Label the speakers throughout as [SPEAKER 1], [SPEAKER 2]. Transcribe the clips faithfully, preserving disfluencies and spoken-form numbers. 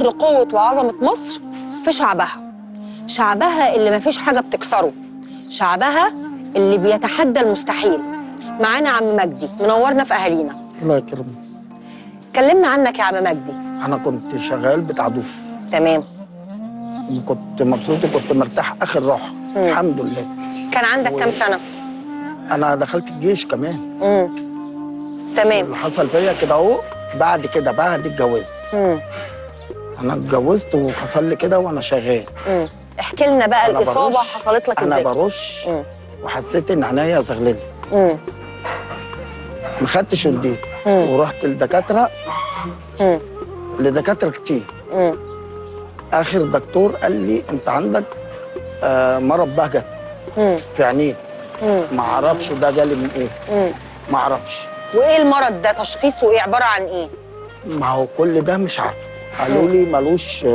[SPEAKER 1] سر قوة وعظمة مصر في شعبها. شعبها اللي مفيش حاجة بتكسره، شعبها اللي بيتحدى المستحيل. معانا عم مجدي، منورنا في أهالينا.
[SPEAKER 2] الله يكرمك.
[SPEAKER 1] كلمنا عنك يا عم مجدي.
[SPEAKER 2] أنا كنت شغال بتاع ضيوف.
[SPEAKER 1] تمام.
[SPEAKER 2] كنت مبسوط وكنت مرتاح آخر راحة. مم. الحمد لله.
[SPEAKER 1] كان عندك و... كام سنة؟
[SPEAKER 2] أنا دخلت الجيش كمان.
[SPEAKER 1] امم تمام.
[SPEAKER 2] اللي حصل فيا كده أهو بعد كده بعد الجواز. امم أنا اتجوزت وحصل لي كده وأنا شغال.
[SPEAKER 1] امم احكي لنا بقى الإصابة حصلت لك إزاي؟
[SPEAKER 2] أنا برش مم. وحسيت إن عينيا زغللت. امم ما خدتش وديت ورحت للدكاترة. امم لدكاترة كتير. امم آخر دكتور قال لي أنت عندك آه مرض بهجت في عينيك. ما اعرفش ده جالي من ايه. مم. ما اعرفش.
[SPEAKER 1] وايه المرض ده؟ تشخيصه ايه؟ عباره عن ايه؟
[SPEAKER 2] ما هو كل ده مش عارفه. قالوا لي ملوش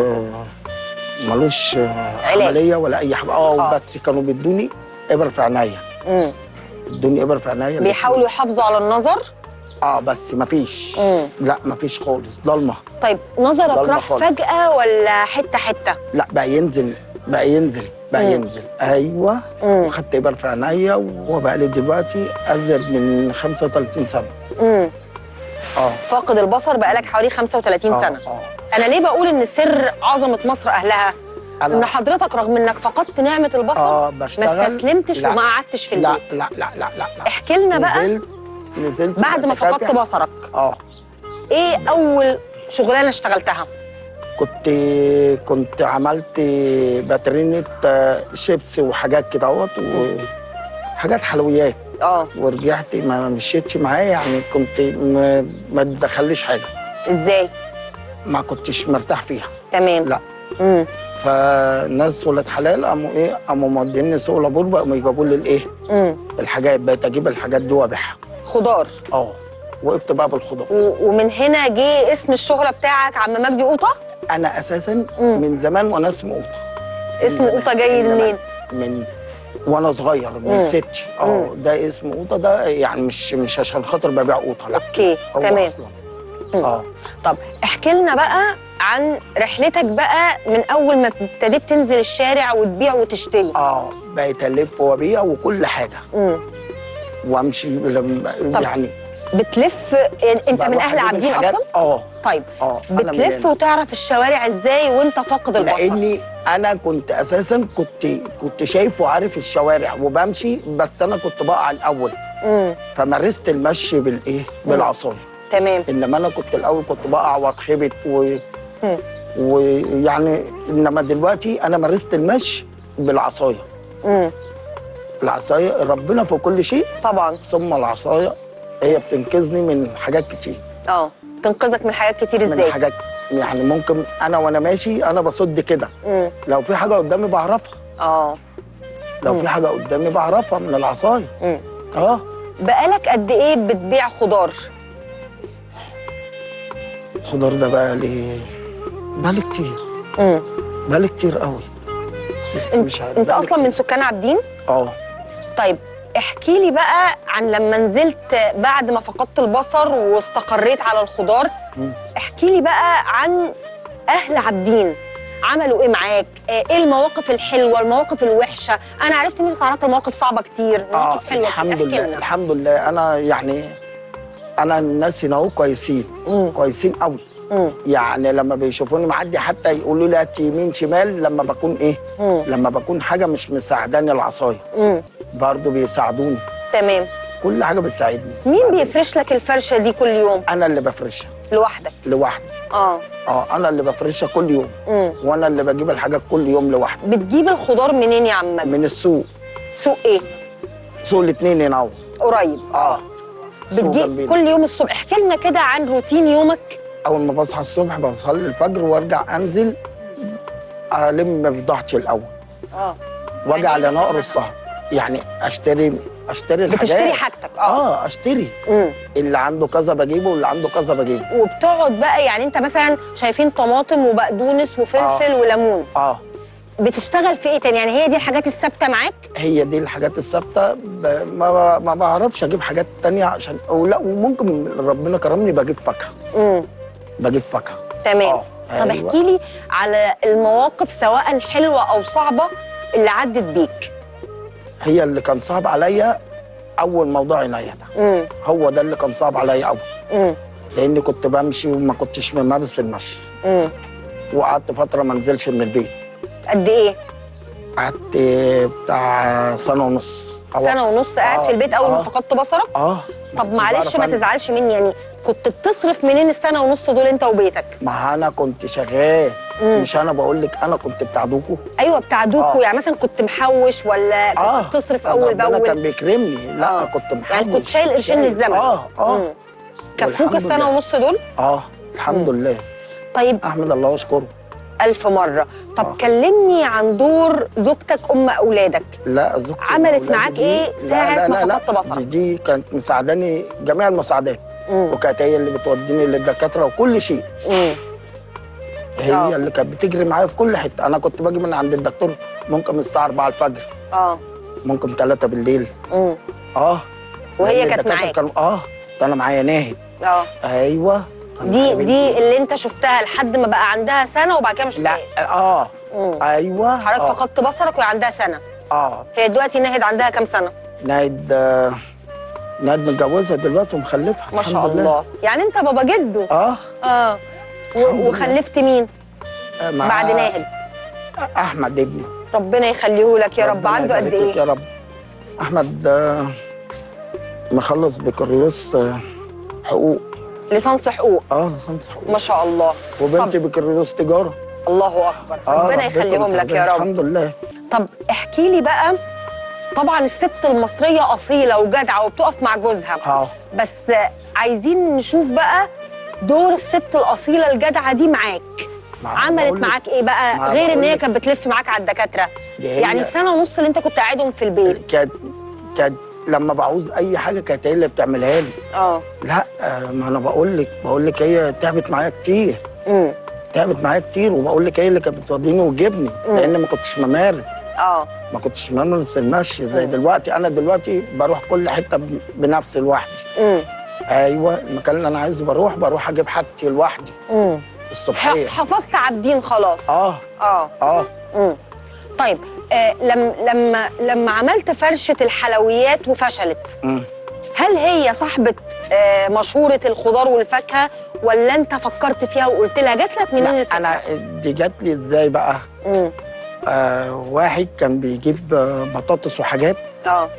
[SPEAKER 2] ملوش عمليه ولا اي حاجه. اه بس كانوا بيدوني ابر في عينيا. امم ادوني ابر في عينيا.
[SPEAKER 1] بيحاولوا يحافظوا على النظر؟
[SPEAKER 2] اه بس مفيش. مم. لا مفيش خالص، ضلمه.
[SPEAKER 1] طيب نظرك راح فجأة ولا حته حته؟
[SPEAKER 2] لا بقى ينزل بقى ينزل بقى مم. ينزل. ايوه. مم. وخدت ابر في عينيا وبقى لي دلوقتي ازيد من خمسة وثلاثين سنه. امم اه
[SPEAKER 1] فاقد البصر بقالك حوالي خمسة وثلاثين
[SPEAKER 2] آه.
[SPEAKER 1] سنه.
[SPEAKER 2] اه
[SPEAKER 1] انا ليه بقول ان سر عظمه مصر اهلها؟ أنا ان حضرتك رغم انك فقدت نعمه البصر
[SPEAKER 2] آه
[SPEAKER 1] ما استسلمتش وما قعدتش في
[SPEAKER 2] لا
[SPEAKER 1] البيت.
[SPEAKER 2] لا لا لا لا لا
[SPEAKER 1] احكي لنا بقى.
[SPEAKER 2] نزلت نزلت
[SPEAKER 1] بعد ما فقدت بصرك.
[SPEAKER 2] اه
[SPEAKER 1] ايه اول شغلانه اشتغلتها؟
[SPEAKER 2] كنت كنت عملت باترينة شيبسي وحاجات كده اهوت وحاجات حلويات. اه ورجعت ما مشيتش معايا، يعني كنت ما, ما تدخليش حاجه.
[SPEAKER 1] ازاي؟
[SPEAKER 2] ما كنتش مرتاح فيها.
[SPEAKER 1] تمام.
[SPEAKER 2] لا. امم فالناس ولاد حلال قاموا ايه قاموا موديني سوق لابور بقوا يجيبوا لي الايه؟ امم الحاجات. بقيت اجيب الحاجات دي وابيعها.
[SPEAKER 1] خضار.
[SPEAKER 2] اه وقفت بقى بالخضار.
[SPEAKER 1] ومن هنا جه اسم الشهره بتاعك عم مجدي قوطه؟
[SPEAKER 2] انا اساسا مم. من زمان وانا اسمي قوطه.
[SPEAKER 1] اسم قوطه جاي منين؟
[SPEAKER 2] من وانا صغير من ستي. اه ده اسم قوطه ده يعني مش مش عشان خاطر ببيع قوطه، لا.
[SPEAKER 1] اوكي تمام.
[SPEAKER 2] اصلا اه
[SPEAKER 1] طب احكي لنا بقى عن رحلتك بقى من اول ما ابتديت تنزل الشارع وتبيع وتشتري.
[SPEAKER 2] اه بقيت الف وابيع وكل حاجه. امم وامشي يعني
[SPEAKER 1] بتلف. انت من اهل عابدين اصلا؟
[SPEAKER 2] اه
[SPEAKER 1] طيب اه بتلف وتعرف الشوارع ازاي وانت فاقد البصر؟
[SPEAKER 2] لاني انا كنت اساسا كنت كنت شايف وعارف الشوارع وبمشي، بس انا كنت بقع الاول. امم فمارست المشي بالايه؟ بالعصايه.
[SPEAKER 1] تمام.
[SPEAKER 2] انما انا كنت الاول كنت بقع واتخبط و ويعني انما دلوقتي انا مارست المشي بالعصايه. امم العصايه ربنا في كل شيء
[SPEAKER 1] طبعا،
[SPEAKER 2] ثم العصايه هي بتنقذني من حاجات كتير.
[SPEAKER 1] اه تنقذك من حاجات كتير ازاي؟
[SPEAKER 2] من حاجات يعني ممكن انا وانا ماشي انا بصد كده. امم لو في حاجه قدامي بعرفها.
[SPEAKER 1] اه
[SPEAKER 2] لو مم. في حاجه قدامي بعرفها من العصايه. امم اه
[SPEAKER 1] بقالك قد ايه بتبيع خضار؟
[SPEAKER 2] الخضار ده بقى لي بقالي كتير. امم بقالي كتير قوي.
[SPEAKER 1] بس مش عارف. انت اصلا كتير. من سكان عابدين؟
[SPEAKER 2] اه.
[SPEAKER 1] طيب احكي لي بقى عن لما نزلت بعد ما فقدت البصر واستقريت على الخضار. مم. احكي لي بقى عن اهل عابدين عملوا ايه معاك؟ ايه المواقف الحلوه، المواقف الوحشه؟ انا عرفت ان انت تعرضت لمواقف صعبه كتير، مواقف
[SPEAKER 2] آه
[SPEAKER 1] حلوه.
[SPEAKER 2] الحمد لله لنا. الحمد لله. انا يعني انا الناس هنا اهو كويسين. مم. كويسين قوي. مم. يعني لما بيشوفوني معدي حتى يقولوا لي هات يمين شمال لما بكون ايه؟ مم. لما بكون حاجه مش مساعداني العصايه. امم برضه بيساعدوني.
[SPEAKER 1] تمام.
[SPEAKER 2] كل حاجه بتساعدني.
[SPEAKER 1] مين بيفرش لك الفرشه دي كل يوم؟
[SPEAKER 2] انا اللي بفرشها.
[SPEAKER 1] لوحدك؟
[SPEAKER 2] لوحدي.
[SPEAKER 1] اه
[SPEAKER 2] اه انا اللي بفرشها كل يوم. امم وانا اللي بجيب الحاجات كل يوم لوحدي.
[SPEAKER 1] بتجيب الخضار منين يا عم مجدي؟
[SPEAKER 2] من السوق.
[SPEAKER 1] سوق ايه؟
[SPEAKER 2] سوق الاثنين هنا اهو
[SPEAKER 1] قريب.
[SPEAKER 2] اه
[SPEAKER 1] بتجيب كل يوم الصبح. احكي لنا كده عن روتين يومك.
[SPEAKER 2] اول ما بصحى الصبح بصلي الفجر وارجع انزل الم مفضحتي الاول. اه واجي على نقر الصهر، يعني اشتري اشتري الحاجات.
[SPEAKER 1] بتشتري حاجتك؟ اه
[SPEAKER 2] اه اشتري. امم اللي عنده كذا بجيبه واللي عنده كذا بجيبه.
[SPEAKER 1] وبتقعد بقى يعني انت مثلا شايفين طماطم وبقدونس وفلفل آه. وليمون.
[SPEAKER 2] اه
[SPEAKER 1] بتشتغل في ايه تاني؟ يعني هي دي الحاجات الثابته معاك؟
[SPEAKER 2] هي دي الحاجات الثابته. ما ما بعرفش اجيب حاجات تانية عشان او لا، وممكن ربنا كرمني بجيب فاكهه. امم بجيب فاكهه.
[SPEAKER 1] تمام. اه طب
[SPEAKER 2] أيوة.
[SPEAKER 1] احكي لي على المواقف سواء حلوه او صعبه اللي عدت بيك.
[SPEAKER 2] هي اللي كان صعب عليا اول موضوع عناية ده.
[SPEAKER 1] امم
[SPEAKER 2] هو ده اللي كان صعب عليا قوي.
[SPEAKER 1] امم
[SPEAKER 2] لاني كنت بمشي وما كنتش ممارس المشي.
[SPEAKER 1] امم
[SPEAKER 2] وقعدت فتره ما انزلش من البيت.
[SPEAKER 1] قد ايه؟
[SPEAKER 2] قعدت بتاع سنه ونص.
[SPEAKER 1] سنه ونص قاعد
[SPEAKER 2] آه.
[SPEAKER 1] في البيت اول ما
[SPEAKER 2] آه.
[SPEAKER 1] فقدت بصرك؟
[SPEAKER 2] اه
[SPEAKER 1] طب
[SPEAKER 2] كنتش
[SPEAKER 1] معلش
[SPEAKER 2] بعرف
[SPEAKER 1] ما
[SPEAKER 2] أنزل.
[SPEAKER 1] تزعلش مني، يعني كنت بتصرف منين السنه ونص دول انت وبيتك؟
[SPEAKER 2] ما انا كنت شغال.
[SPEAKER 1] مم.
[SPEAKER 2] مش انا بقول لك انا كنت بتاع دوكو.
[SPEAKER 1] ايوه بتاع دوكو.
[SPEAKER 2] آه.
[SPEAKER 1] يعني مثلا كنت محوش ولا كنت
[SPEAKER 2] اه
[SPEAKER 1] بتصرف
[SPEAKER 2] طب
[SPEAKER 1] اول
[SPEAKER 2] ربنا كان
[SPEAKER 1] باول؟
[SPEAKER 2] بيكرمني. لا
[SPEAKER 1] آه.
[SPEAKER 2] كنت محوش.
[SPEAKER 1] يعني كنت شايل قرشين
[SPEAKER 2] شايل.
[SPEAKER 1] للزمن.
[SPEAKER 2] اه اه
[SPEAKER 1] مم. كفوك
[SPEAKER 2] والحمد
[SPEAKER 1] السنه
[SPEAKER 2] لله.
[SPEAKER 1] ونص دول؟
[SPEAKER 2] اه الحمد
[SPEAKER 1] مم.
[SPEAKER 2] لله.
[SPEAKER 1] طيب
[SPEAKER 2] احمد الله واشكره.
[SPEAKER 1] ألف مرة. طب
[SPEAKER 2] آه.
[SPEAKER 1] كلمني عن دور زوجتك أم أولادك.
[SPEAKER 2] لا زوجتي
[SPEAKER 1] عملت
[SPEAKER 2] وأولادي
[SPEAKER 1] معاك
[SPEAKER 2] دي-
[SPEAKER 1] إيه
[SPEAKER 2] لا
[SPEAKER 1] ساعة
[SPEAKER 2] لا
[SPEAKER 1] ما
[SPEAKER 2] لا لا.
[SPEAKER 1] فقدت بصرك؟
[SPEAKER 2] دي, دي كانت مساعداني جميع المساعدات.
[SPEAKER 1] مم.
[SPEAKER 2] وكانت هي اللي بتوديني للدكاتره وكل شيء.
[SPEAKER 1] مم.
[SPEAKER 2] هي
[SPEAKER 1] آه.
[SPEAKER 2] اللي كانت بتجري معايا في كل حته. انا كنت باجي من عند الدكتور ممكن من الساعه أربعة الفجر،
[SPEAKER 1] اه
[SPEAKER 2] ممكن ثلاثة بالليل.
[SPEAKER 1] مم.
[SPEAKER 2] اه
[SPEAKER 1] وهي
[SPEAKER 2] لأن
[SPEAKER 1] كانت
[SPEAKER 2] الدكاترة
[SPEAKER 1] معاك؟
[SPEAKER 2] كانوا اه كان معايا ناهد.
[SPEAKER 1] اه
[SPEAKER 2] ايوه كان
[SPEAKER 1] دي
[SPEAKER 2] معايا
[SPEAKER 1] دي
[SPEAKER 2] بنتي.
[SPEAKER 1] اللي انت شفتها لحد ما بقى عندها سنة وبعد كده مش
[SPEAKER 2] لا
[SPEAKER 1] شفتها؟
[SPEAKER 2] اه
[SPEAKER 1] مم.
[SPEAKER 2] ايوه
[SPEAKER 1] حضرتك
[SPEAKER 2] آه.
[SPEAKER 1] فقدت بصرك وهي عندها سنة.
[SPEAKER 2] اه
[SPEAKER 1] هي دلوقتي ناهد عندها كام سنة؟
[SPEAKER 2] ناهد آه. ناهد متجوزها دلوقتي ومخلفها.
[SPEAKER 1] ما شاء
[SPEAKER 2] الحمد لله.
[SPEAKER 1] الله. يعني انت بابا جده.
[SPEAKER 2] اه
[SPEAKER 1] اه و-
[SPEAKER 2] الحمد لله.
[SPEAKER 1] وخلفت مين
[SPEAKER 2] آه، مع
[SPEAKER 1] بعد ناهد؟
[SPEAKER 2] احمد ابني.
[SPEAKER 1] ربنا يخليه لك يا رب.
[SPEAKER 2] ربنا
[SPEAKER 1] عنده قد
[SPEAKER 2] يبارك لك يا
[SPEAKER 1] ايه؟
[SPEAKER 2] رب. احمد آه مخلص بكالوريوس آه حقوق.
[SPEAKER 1] ليسانس حقوق.
[SPEAKER 2] اه ليسانس حقوق.
[SPEAKER 1] ما شاء الله.
[SPEAKER 2] وبنتي بكالوريوس تجاره.
[SPEAKER 1] الله اكبر.
[SPEAKER 2] آه
[SPEAKER 1] ربنا يخليهم لك يا رب.
[SPEAKER 2] الحمد لله.
[SPEAKER 1] طب احكي لي بقى، طبعا الست المصريه اصيله وجدعه وبتقف مع جوزها،
[SPEAKER 2] اه
[SPEAKER 1] بس عايزين نشوف بقى دور الست الاصيله الجدعه دي معاك.
[SPEAKER 2] ما
[SPEAKER 1] عملت
[SPEAKER 2] بقولك-
[SPEAKER 1] معاك ايه بقى
[SPEAKER 2] ما
[SPEAKER 1] غير ان هي
[SPEAKER 2] بقولك-
[SPEAKER 1] كانت بتلف معاك على الدكاتره؟
[SPEAKER 2] دي هي-
[SPEAKER 1] يعني السنه ونص اللي انت كنت قاعدهم في البيت.
[SPEAKER 2] كانت كانت لما بعوز اي حاجه كانت هي اللي بتعملها لي.
[SPEAKER 1] اه
[SPEAKER 2] لا آه، ما انا بقول لك بقول لك هي تعبت معايا كتير.
[SPEAKER 1] امم
[SPEAKER 2] تعبت معايا كتير وبقول لك هي اللي كانت بتوديني وتجيبني
[SPEAKER 1] مم.
[SPEAKER 2] لان ما كنتش ممارس.
[SPEAKER 1] اه
[SPEAKER 2] ما كنتش ممارس المشي زي
[SPEAKER 1] مم.
[SPEAKER 2] دلوقتي. انا دلوقتي بروح كل حته ب- بنفسي لوحدي.
[SPEAKER 1] امم
[SPEAKER 2] ايوه المكان اللي انا عايزه بروح بروح اجيب حاجتي لوحدي
[SPEAKER 1] امم
[SPEAKER 2] الصبحيه.
[SPEAKER 1] حفظت عابدين خلاص.
[SPEAKER 2] اه
[SPEAKER 1] اه
[SPEAKER 2] اه
[SPEAKER 1] امم طيب آه لما لما لما عملت فرشه الحلويات وفشلت،
[SPEAKER 2] مم.
[SPEAKER 1] هل هي صاحبه آه مشهوره الخضار والفاكهه ولا انت فكرت فيها وقلت لها؟ جات لك منين
[SPEAKER 2] لا
[SPEAKER 1] الفكره؟
[SPEAKER 2] انا دي جات لي ازاي بقى؟
[SPEAKER 1] امم
[SPEAKER 2] آه واحد كان بيجيب آه، بطاطس وحاجات
[SPEAKER 1] اه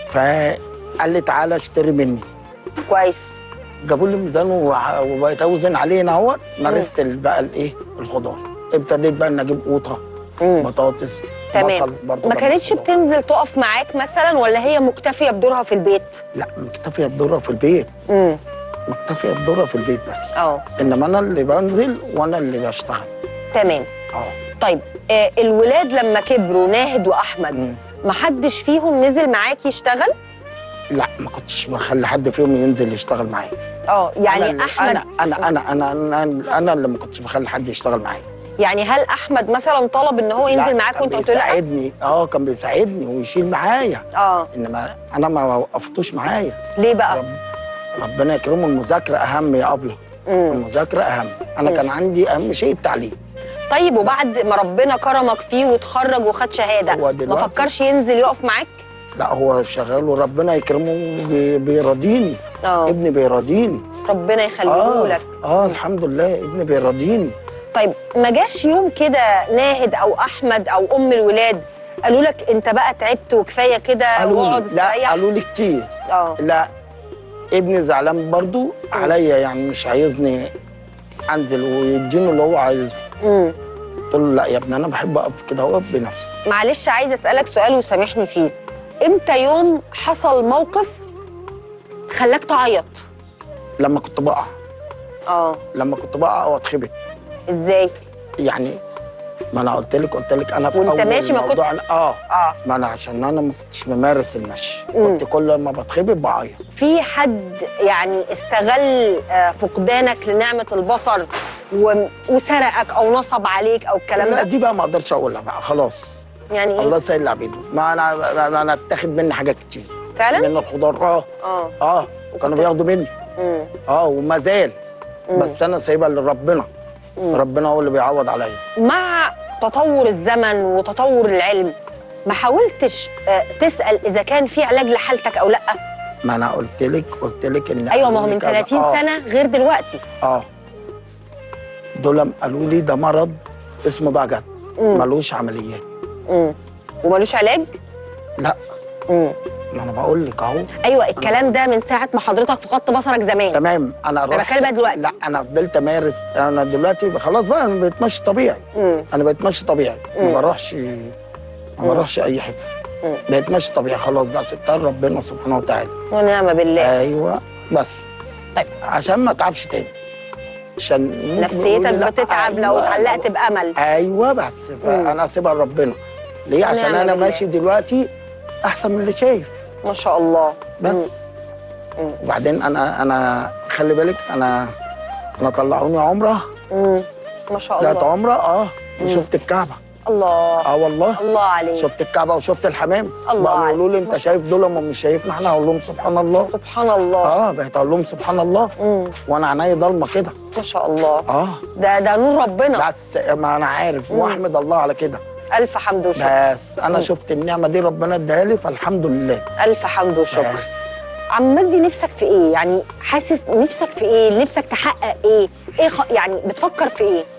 [SPEAKER 2] فقال لي تعالى اشتري مني.
[SPEAKER 1] كويس.
[SPEAKER 2] جابوا لي ميزان وع- وبقيت اوزن عليه هنا اهوت. مارست ال- بقى الايه الخضار. ابتديت بقى ان اجيب قوطه
[SPEAKER 1] امم
[SPEAKER 2] بطاطس
[SPEAKER 1] تمام.
[SPEAKER 2] بصل برضه.
[SPEAKER 1] ما كانتش بتنزل تقف معاك مثلا ولا هي مكتفيه بدورها في البيت؟
[SPEAKER 2] لا مكتفيه بدورها في البيت.
[SPEAKER 1] امم
[SPEAKER 2] مكتفيه بدورها في البيت بس.
[SPEAKER 1] اه
[SPEAKER 2] انما انا اللي بنزل وانا اللي بشتغل.
[SPEAKER 1] تمام.
[SPEAKER 2] اه
[SPEAKER 1] طيب آه الولاد لما كبروا ناهد واحمد،
[SPEAKER 2] مم.
[SPEAKER 1] ما حدش فيهم نزل معاك يشتغل؟
[SPEAKER 2] لا ما كنتش بخلي حد فيهم ينزل يشتغل معايا.
[SPEAKER 1] اه يعني
[SPEAKER 2] أنا اللي-
[SPEAKER 1] احمد
[SPEAKER 2] انا انا انا انا انا, أنا اللي ما كنتش بخلي حد يشتغل معايا.
[SPEAKER 1] يعني هل احمد مثلا طلب ان هو ينزل
[SPEAKER 2] لا،
[SPEAKER 1] معاك
[SPEAKER 2] كان
[SPEAKER 1] وانت قلت له لا؟
[SPEAKER 2] بيساعدني. اه كان بيساعدني ويشيل معايا.
[SPEAKER 1] اه
[SPEAKER 2] انما انا ما وقفتوش معايا.
[SPEAKER 1] ليه بقى؟
[SPEAKER 2] رب ربنا يكرمه. المذاكره اهم يا ابله.
[SPEAKER 1] امم
[SPEAKER 2] المذاكره اهم. انا
[SPEAKER 1] مم.
[SPEAKER 2] كان عندي اهم شيء التعليم.
[SPEAKER 1] طيب وبعد ما ربنا كرمك فيه وتخرج وخد شهاده،
[SPEAKER 2] هو
[SPEAKER 1] ما
[SPEAKER 2] دلوقتي
[SPEAKER 1] فكرش ينزل يقف معاك؟
[SPEAKER 2] لا هو شغال وربنا يكرمه بي- بيراضيني.
[SPEAKER 1] اه
[SPEAKER 2] ابني بيراضيني.
[SPEAKER 1] ربنا يخليه
[SPEAKER 2] اه
[SPEAKER 1] لك.
[SPEAKER 2] اه الحمد لله ابني بيراضيني.
[SPEAKER 1] طيب ما جاش يوم كده ناهد او احمد او ام الولاد قالوا لك انت بقى تعبت وكفايه كده
[SPEAKER 2] قالوا
[SPEAKER 1] واقعد
[SPEAKER 2] لي لا
[SPEAKER 1] استريح؟
[SPEAKER 2] قالوا لي كتير.
[SPEAKER 1] اه
[SPEAKER 2] لا ابني زعلان برضو عليا يعني مش عايزني انزل ويديني اللي هو عايزه.
[SPEAKER 1] امم
[SPEAKER 2] قلت له لا يا ابني انا بحب اقف كده واقف بنفسي.
[SPEAKER 1] معلش عايزه اسالك سؤال وسامحني فيه. امتى يوم حصل موقف خلاك تعيط؟
[SPEAKER 2] لما كنت بقع
[SPEAKER 1] اه
[SPEAKER 2] لما كنت بقع واتخبط
[SPEAKER 1] ازاي؟
[SPEAKER 2] يعني ما انا قلت لك قلت لك انا في
[SPEAKER 1] وانت
[SPEAKER 2] اول
[SPEAKER 1] ماشي ما كنت-
[SPEAKER 2] الموضوع أنا- اه
[SPEAKER 1] اه
[SPEAKER 2] ما انا عشان انا ما كنتش ممارس المشي.
[SPEAKER 1] مم.
[SPEAKER 2] كنت كل ما بتخبط بعيط.
[SPEAKER 1] في حد يعني استغل آه، فقدانك لنعمه البصر و... وسرقك او نصب عليك او الكلام
[SPEAKER 2] لا
[SPEAKER 1] ده؟
[SPEAKER 2] دي بقى ما اقدرش اقولها بقى خلاص.
[SPEAKER 1] يعني ايه؟
[SPEAKER 2] الله سهل عبيده. ما انا انا انا اتاخد مني حاجات كتير
[SPEAKER 1] فعلا؟
[SPEAKER 2] من الخضار. اه
[SPEAKER 1] اه
[SPEAKER 2] اه وكانوا بياخدوا مني.
[SPEAKER 1] امم
[SPEAKER 2] اه وما زال.
[SPEAKER 1] مم.
[SPEAKER 2] بس انا سايبها لربنا.
[SPEAKER 1] مم.
[SPEAKER 2] ربنا هو اللي بيعوض عليا.
[SPEAKER 1] مع تطور الزمن وتطور العلم ما حاولتش آه، تسأل إذا كان في علاج لحالتك أو لأ؟
[SPEAKER 2] ما انا قلت لك قلت لك ان
[SPEAKER 1] أيوة، ما هو
[SPEAKER 2] قالوا لي
[SPEAKER 1] من
[SPEAKER 2] كذا.
[SPEAKER 1] ثلاثين
[SPEAKER 2] آه.
[SPEAKER 1] سنة غير دلوقتي.
[SPEAKER 2] اه دول قالوا لي ده مرض اسمه بجد
[SPEAKER 1] مم.
[SPEAKER 2] ملوش عمليات.
[SPEAKER 1] مم. ومالوش علاج؟
[SPEAKER 2] لا
[SPEAKER 1] مم.
[SPEAKER 2] ما انا بقول لك اهو.
[SPEAKER 1] أيوة، الكلام ده من ساعة ما حضرتك فقدت بصرك زمان.
[SPEAKER 2] تمام. انا
[SPEAKER 1] أنا
[SPEAKER 2] رحت
[SPEAKER 1] بتكلم بقى دلوقتي.
[SPEAKER 2] لا انا فضلت امارس. انا دلوقتي خلاص بقى انا بتمشي طبيعي.
[SPEAKER 1] مم.
[SPEAKER 2] انا بقيت ماشي طبيعي.
[SPEAKER 1] مم.
[SPEAKER 2] ما بروحش ما
[SPEAKER 1] مم.
[SPEAKER 2] بروحش اي حته.
[SPEAKER 1] مم.
[SPEAKER 2] بقيت ماشي طبيعي خلاص بقى سبتها لربنا سبحانه وتعالى.
[SPEAKER 1] ونعم بالله.
[SPEAKER 2] ايوه بس.
[SPEAKER 1] طيب.
[SPEAKER 2] عشان ما اتعبش تاني. عشان ممكن
[SPEAKER 1] نفسيتك
[SPEAKER 2] يقولوا لي لا.
[SPEAKER 1] بتتعب لو
[SPEAKER 2] أيوة.
[SPEAKER 1] اتعلقت بأمل.
[SPEAKER 2] ايوه بس فانا اسيبها لربنا. ليه؟ عشان
[SPEAKER 1] ونعم
[SPEAKER 2] انا
[SPEAKER 1] بالله.
[SPEAKER 2] ماشي دلوقتي احسن من اللي شايف.
[SPEAKER 1] ما شاء الله.
[SPEAKER 2] بس.
[SPEAKER 1] مم. مم.
[SPEAKER 2] وبعدين انا انا خلي بالك انا انا طلعوني عمره.
[SPEAKER 1] مم. ما شاء
[SPEAKER 2] طلعت
[SPEAKER 1] الله.
[SPEAKER 2] عمره اه
[SPEAKER 1] مم.
[SPEAKER 2] وشفت الكعبه.
[SPEAKER 1] الله.
[SPEAKER 2] اه والله
[SPEAKER 1] الله عليك.
[SPEAKER 2] شفت الكعبه وشفت الحمام.
[SPEAKER 1] الله
[SPEAKER 2] بقوا
[SPEAKER 1] عليك.
[SPEAKER 2] يقولوا لي
[SPEAKER 1] ما
[SPEAKER 2] انت
[SPEAKER 1] شاء
[SPEAKER 2] شايف دول هم مش شايفنا احنا. هقول لهم سبحان الله.
[SPEAKER 1] سبحان الله.
[SPEAKER 2] اه بقيت اقول لهم سبحان الله.
[SPEAKER 1] مم.
[SPEAKER 2] وانا عينيا ضلمه كده.
[SPEAKER 1] ما شاء الله.
[SPEAKER 2] اه
[SPEAKER 1] ده ده نور ربنا.
[SPEAKER 2] بس ما انا عارف
[SPEAKER 1] مم.
[SPEAKER 2] واحمد الله على كده.
[SPEAKER 1] ألف حمد وشكر.
[SPEAKER 2] بس انا
[SPEAKER 1] مم.
[SPEAKER 2] شفت النعمه دي ربنا اداها لي فالحمد لله.
[SPEAKER 1] ألف حمد وشكر.
[SPEAKER 2] بس.
[SPEAKER 1] عم مجدي، نفسك في ايه؟ يعني حاسس نفسك في ايه؟ نفسك تحقق ايه؟ ايه خ... يعني بتفكر في ايه؟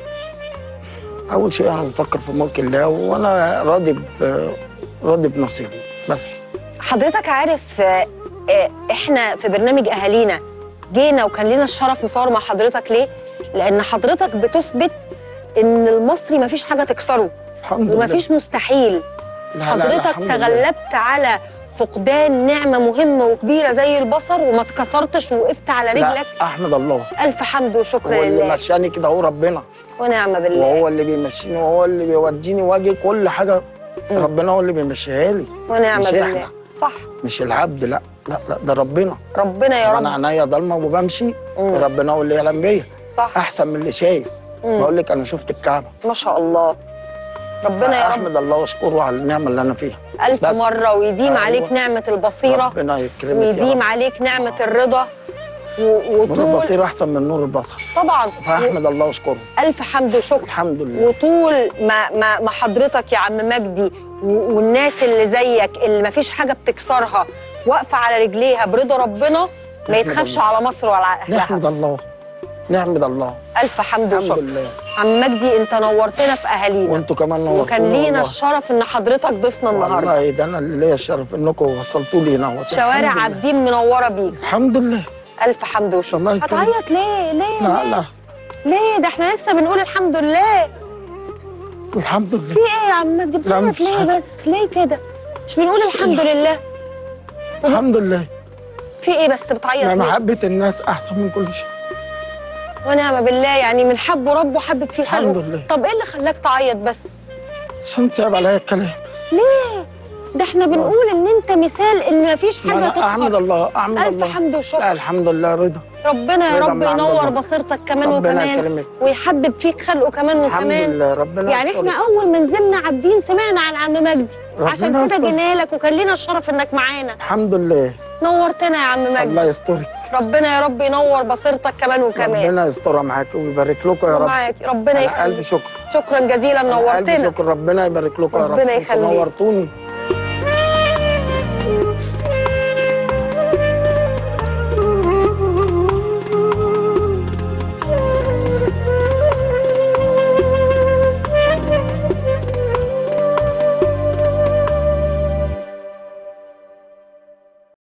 [SPEAKER 2] اول شيء انا بفكر في ملك الله وانا راضي ب... راضي بنصيبي بس.
[SPEAKER 1] حضرتك عارف آه، آه، احنا في برنامج اهالينا جينا وكان لنا الشرف نصور مع حضرتك ليه؟ لان حضرتك بتثبت ان المصري مفيش حاجه تكسره
[SPEAKER 2] الحمد لله.
[SPEAKER 1] ومفيش مستحيل.
[SPEAKER 2] لا لا لا
[SPEAKER 1] حضرتك
[SPEAKER 2] الحمد لله.
[SPEAKER 1] تغلبت على فقدان نعمة مهمة وكبيرة زي البصر وما اتكسرتش ووقفت على
[SPEAKER 2] لا
[SPEAKER 1] رجلك.
[SPEAKER 2] احمد الله.
[SPEAKER 1] ألف حمد وشكر
[SPEAKER 2] هو اللي
[SPEAKER 1] لله.
[SPEAKER 2] مشاني كده هو ربنا.
[SPEAKER 1] ونعم بالله.
[SPEAKER 2] وهو اللي بيمشيني وهو اللي بيوديني واجي كل حاجه.
[SPEAKER 1] مم.
[SPEAKER 2] ربنا هو اللي بيمشيها لي.
[SPEAKER 1] ونعم
[SPEAKER 2] مش
[SPEAKER 1] بالله.
[SPEAKER 2] إحنا.
[SPEAKER 1] صح.
[SPEAKER 2] مش العبد. لا لا لا ده ربنا.
[SPEAKER 1] ربنا يا
[SPEAKER 2] انا
[SPEAKER 1] رب.
[SPEAKER 2] عينيا ضلمه وبمشي.
[SPEAKER 1] مم.
[SPEAKER 2] ربنا هو اللي يعلم بيا.
[SPEAKER 1] صح.
[SPEAKER 2] احسن من اللي شايف.
[SPEAKER 1] مم.
[SPEAKER 2] بقول لك انا شفت الكعبه.
[SPEAKER 1] ما شاء الله. ربنا يا رب
[SPEAKER 2] احمد الله واشكره على النعمه اللي انا فيها.
[SPEAKER 1] ألف
[SPEAKER 2] بس.
[SPEAKER 1] مرة ويديم
[SPEAKER 2] أيوة.
[SPEAKER 1] عليك نعمة البصيرة
[SPEAKER 2] ربنا يكرمك يا
[SPEAKER 1] ويديم
[SPEAKER 2] رب.
[SPEAKER 1] عليك نعمة
[SPEAKER 2] آه.
[SPEAKER 1] الرضا و-
[SPEAKER 2] نور
[SPEAKER 1] وطول.
[SPEAKER 2] البصير احسن من نور البصر.
[SPEAKER 1] طبعا.
[SPEAKER 2] فاحمد الله واشكره.
[SPEAKER 1] ألف حمد وشكر.
[SPEAKER 2] الحمد لله.
[SPEAKER 1] وطول ما ما ما حضرتك يا عم مجدي و- والناس اللي زيك اللي ما فيش حاجه بتكسرها واقفه على رجليها برضا ربنا ما
[SPEAKER 2] نحمد
[SPEAKER 1] يتخافش
[SPEAKER 2] الله.
[SPEAKER 1] على مصر وعلى اهلها.
[SPEAKER 2] نحمد الله. نحمد الله.
[SPEAKER 1] الف حمد
[SPEAKER 2] الحمد
[SPEAKER 1] وشكر.
[SPEAKER 2] لله.
[SPEAKER 1] عم مجدي، انت نورتنا في اهالينا
[SPEAKER 2] وانتوا كمان نورتونا.
[SPEAKER 1] وكان لينا
[SPEAKER 2] والله.
[SPEAKER 1] الشرف ان حضرتك ضيفنا النهارده.
[SPEAKER 2] والله ده انا اللي ليا الشرف انكم وصلتوا لي هنا.
[SPEAKER 1] شوارع
[SPEAKER 2] الحمد لله.
[SPEAKER 1] عابدين منوره بيك.
[SPEAKER 2] الحمد لله.
[SPEAKER 1] الف حمد وشكر.
[SPEAKER 2] الله يكرمك.
[SPEAKER 1] هتعيط ليه؟ ليه؟
[SPEAKER 2] لا
[SPEAKER 1] ليه؟
[SPEAKER 2] لا
[SPEAKER 1] ليه؟ ده احنا لسه بنقول الحمد لله.
[SPEAKER 2] الحمد
[SPEAKER 1] في
[SPEAKER 2] لله.
[SPEAKER 1] ايه يا عم مجدي؟
[SPEAKER 2] لا،
[SPEAKER 1] بتعيط
[SPEAKER 2] مفيش
[SPEAKER 1] ليه
[SPEAKER 2] حاجة.
[SPEAKER 1] بس؟ ليه كده؟ مش بنقول الحمد لله؟
[SPEAKER 2] الحمد لله.
[SPEAKER 1] في ايه بس بتعيط
[SPEAKER 2] ما
[SPEAKER 1] ليه؟
[SPEAKER 2] محبه الناس احسن من كل شيء.
[SPEAKER 1] ونعم بالله. يعني من حبه ربه حبب فيه خلقه.
[SPEAKER 2] الحمد لله.
[SPEAKER 1] طب ايه اللي خلاك تعيط بس؟
[SPEAKER 2] عشان صعب عليا الكلام.
[SPEAKER 1] ليه؟ ده احنا بنقول ان انت مثال ان مفيش
[SPEAKER 2] ما
[SPEAKER 1] حاجه
[SPEAKER 2] أنا احمد
[SPEAKER 1] تقهر.
[SPEAKER 2] الله احمد
[SPEAKER 1] الف
[SPEAKER 2] الله.
[SPEAKER 1] حمد
[SPEAKER 2] لا
[SPEAKER 1] وشكر.
[SPEAKER 2] الحمد لله رضا.
[SPEAKER 1] ربنا يا
[SPEAKER 2] رضا
[SPEAKER 1] رب
[SPEAKER 2] من عند
[SPEAKER 1] ينور
[SPEAKER 2] الله.
[SPEAKER 1] بصيرتك كمان
[SPEAKER 2] ربنا
[SPEAKER 1] وكمان
[SPEAKER 2] يكرمك.
[SPEAKER 1] ويحبب فيك خلقه كمان
[SPEAKER 2] الحمد
[SPEAKER 1] وكمان.
[SPEAKER 2] لله. ربنا
[SPEAKER 1] يعني
[SPEAKER 2] يسترك.
[SPEAKER 1] احنا اول ما نزلنا عابدين سمعنا عن عم مجدي
[SPEAKER 2] ربنا
[SPEAKER 1] عشان كده
[SPEAKER 2] يسترك.
[SPEAKER 1] جينا لك وكان لينا الشرف انك معانا.
[SPEAKER 2] الحمد لله.
[SPEAKER 1] نورتنا يا عم
[SPEAKER 2] الله
[SPEAKER 1] مجدي.
[SPEAKER 2] يسترك.
[SPEAKER 1] ربنا يا رب ينور بصيرتك كمان وكمان.
[SPEAKER 2] ربنا يسترها معاك ويبارك لكم يا رب.
[SPEAKER 1] معاك. ربنا
[SPEAKER 2] أنا
[SPEAKER 1] يخليك.
[SPEAKER 2] ألف شكر.
[SPEAKER 1] شكرا جزيلا.
[SPEAKER 2] أنا ألف
[SPEAKER 1] نورتنا.
[SPEAKER 2] شكر. ربنا يبارك لكم يا رب.
[SPEAKER 1] ربنا
[SPEAKER 2] أنتوا
[SPEAKER 1] يخليك.
[SPEAKER 2] نورتوني.